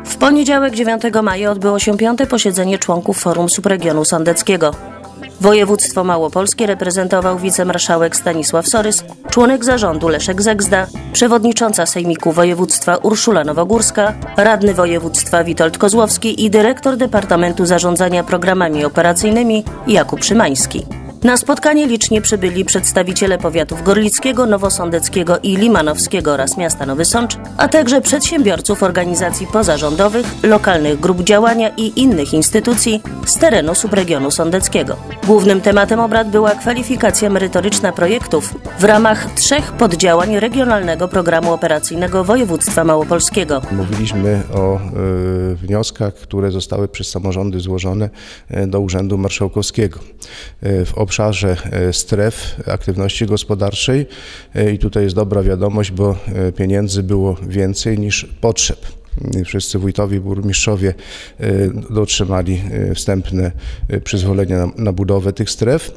W poniedziałek 9 maja odbyło się 5. posiedzenie członków Forum Subregionu Sądeckiego. Województwo małopolskie reprezentował wicemarszałek Stanisław Sorys, członek zarządu Leszek Zegzda, przewodnicząca Sejmiku Województwa Urszula Nowogórska, radny województwa Witold Kozłowski i dyrektor Departamentu Zarządzania Programami Operacyjnymi Jakub Szymański. Na spotkanie licznie przybyli przedstawiciele powiatów gorlickiego, nowosądeckiego i limanowskiego oraz miasta Nowy Sącz, a także przedsiębiorców organizacji pozarządowych, lokalnych grup działania i innych instytucji z terenu subregionu sądeckiego. Głównym tematem obrad była kwalifikacja merytoryczna projektów w ramach 3 poddziałań Regionalnego Programu Operacyjnego Województwa Małopolskiego. Mówiliśmy o wnioskach, które zostały przez samorządy złożone do Urzędu Marszałkowskiego w obszarze stref aktywności gospodarczej i tutaj jest dobra wiadomość, bo pieniędzy było więcej niż potrzeb. Wszyscy wójtowie, burmistrzowie otrzymali wstępne przyzwolenie na budowę tych stref.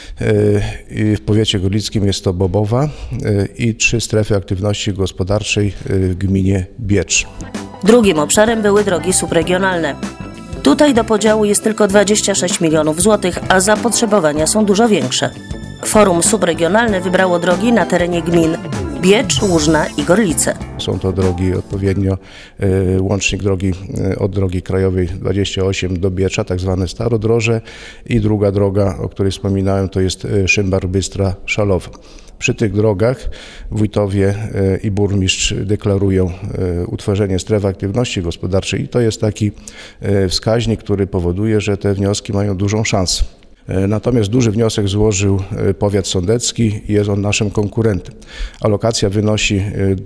W powiecie gorlickim jest to Bobowa i 3 strefy aktywności gospodarczej w gminie Biecz. Drugim obszarem były drogi subregionalne. Tutaj do podziału jest tylko 26 milionów złotych, a zapotrzebowania są dużo większe. Forum Subregionalne wybrało drogi na terenie gmin Biecz, Łużna i Gorlice. Są to drogi odpowiednio, łącznik drogi od drogi krajowej 28 do Biecza, tak zwane Starodroże, i druga droga, o której wspominałem, to jest Szymbar-Bystra-Szalowa. Przy tych drogach wójtowie i burmistrz deklarują utworzenie stref aktywności gospodarczej i to jest taki wskaźnik, który powoduje, że te wnioski mają dużą szansę. Natomiast duży wniosek złożył powiat sądecki i jest on naszym konkurentem. Alokacja wynosi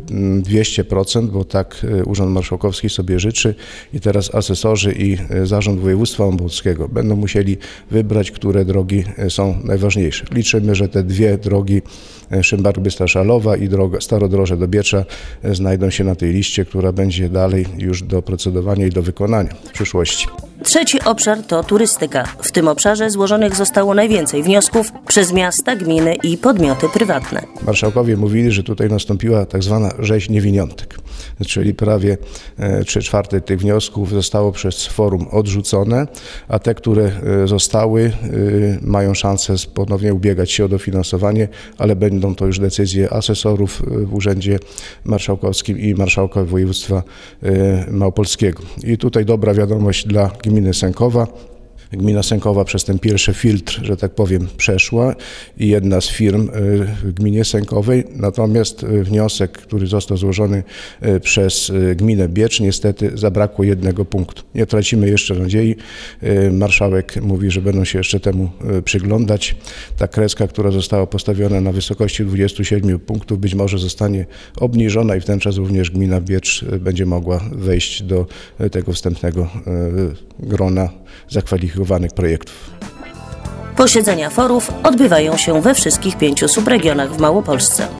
200%, bo tak Urząd Marszałkowski sobie życzy i teraz asesorzy i Zarząd Województwa Małopolskiego będą musieli wybrać, które drogi są najważniejsze. Liczymy, że te 2 drogi, Szymbar-Bystra-Szalowa i droga Starodroże do Biecza, znajdą się na tej liście, która będzie dalej już do procedowania i do wykonania w przyszłości. Trzeci obszar to turystyka. W tym obszarze złożonych zostało najwięcej wniosków przez miasta, gminy i podmioty prywatne. Marszałkowie mówili, że tutaj nastąpiła tak zwana rzeź niewiniątek, czyli prawie 3/4 tych wniosków zostało przez forum odrzucone, a te, które zostały, mają szansę ponownie ubiegać się o dofinansowanie, ale będą to już decyzje asesorów w Urzędzie Marszałkowskim i marszałka województwa małopolskiego. I tutaj dobra wiadomość dla gminy Sękowa. Gmina Sękowa przez ten pierwszy filtr, że tak powiem, przeszła i jedna z firm w gminie Sękowej. Natomiast wniosek, który został złożony przez gminę Biecz, niestety zabrakło 1 punktu. Nie tracimy jeszcze nadziei. Marszałek mówi, że będą się jeszcze temu przyglądać. Ta kreska, która została postawiona na wysokości 27 punktów, być może zostanie obniżona i w ten czas również gmina Biecz będzie mogła wejść do tego wstępnego grona zakwalifikowanych projektów. Posiedzenia forów odbywają się we wszystkich 5 subregionach w Małopolsce.